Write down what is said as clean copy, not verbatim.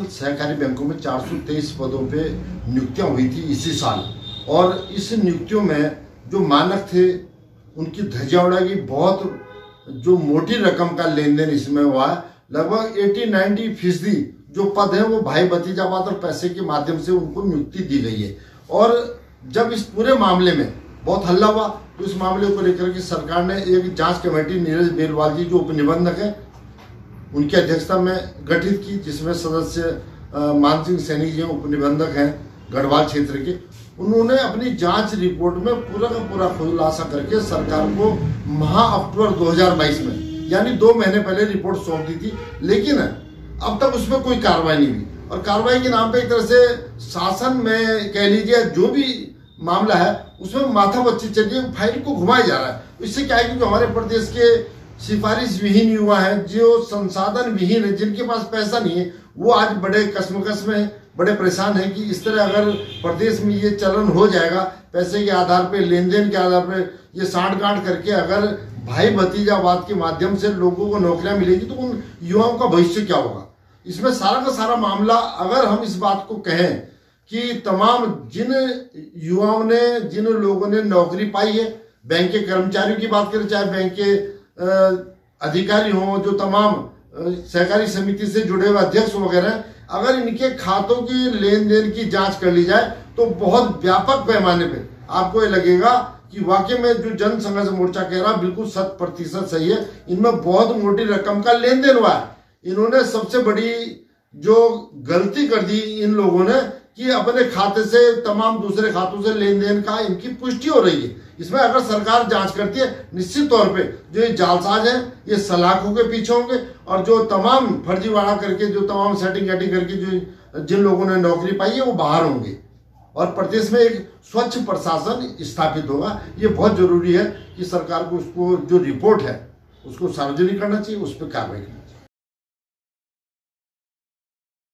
दरअसल सहकारी बैंकों में 423 पदों पे नियुक्तियां हुई थी इसी साल, और इस नियुक्तियों में जो मानक थे उनकी धज्जियां उड़ाई। बहुत जो मोटी रकम का लेन देन इसमें हुआ है, लगभग 80-90% जो पद हैं वो भाई भतीजावाद और पैसे के माध्यम से उनको नियुक्ति दी गई है। और जब इस पूरे मामले में बहुत हल्ला हुआ तो इस मामले को लेकर के सरकार ने एक जांच कमेटी नीरज बेलवाल जी जो उपनिबंधक है उनकी अध्यक्षता में गठित की, जिसमें सदस्य मान सिंह सैनी जी उपनिबंधक हैं गढ़वाल क्षेत्र के। उन्होंने अपनी जांच रिपोर्ट में पूरा का पूरा खुलासा करके सरकार को अक्टूबर 2022 में यानी 2 महीने पहले रिपोर्ट सौंप दी थी, लेकिन अब तक उसमें कोई कार्रवाई नहीं हुई। और कार्रवाई के नाम पे एक तरह से शासन में कह लीजिए जो भी मामला है उसमें माथापच्ची चलिए फाइल को घुमाया जा रहा है। इससे क्या है कि जो हमारे प्रदेश के सिफारिश विहीन युवा हैं, जो संसाधन विहीन है, जिनके पास पैसा नहीं है, वो आज बड़े कश्मकश में बड़े परेशान हैं कि इस तरह अगर प्रदेश में ये चलन हो जाएगा, पैसे के आधार पे, लेन देन के आधार पे ये सांठ-गांठ करके अगर भाई भतीजावाद के माध्यम से लोगों को नौकरियां मिलेगी तो उन युवाओं का भविष्य क्या होगा। इसमें सारा का सारा मामला, अगर हम इस बात को कहें कि तमाम जिन युवाओं ने, जिन लोगों ने नौकरी पाई है, बैंक के कर्मचारियों की बात करें, चाहे बैंक के अधिकारी हों, जो तमाम सहकारी समिति से जुड़े हुए अध्यक्ष वगैरह, अगर इनके खातों की लेन देन की जांच कर ली जाए तो बहुत व्यापक पैमाने पे आपको ये लगेगा कि वाकई में जो जन संघर्ष मोर्चा कह रहा बिल्कुल 100% सही है। इनमें बहुत मोटी रकम का लेन देन हुआ है। इन्होंने सबसे बड़ी जो गलती कर दी इन लोगों ने कि अपने खाते से तमाम दूसरे खातों से लेन देन का इनकी पुष्टि हो रही है। इसमें अगर सरकार जांच करती है, निश्चित तौर पे जो ये जालसाज है ये सलाखों के पीछे होंगे, और जो तमाम फर्जीवाड़ा करके, जो तमाम सेटिंग करके जो जिन लोगों ने नौकरी पाई है वो बाहर होंगे, और प्रदेश में एक स्वच्छ प्रशासन स्थापित होगा। ये बहुत जरूरी है कि सरकार को उसको जो रिपोर्ट है उसको सार्वजनिक करना चाहिए, उस पर कार्रवाई करना।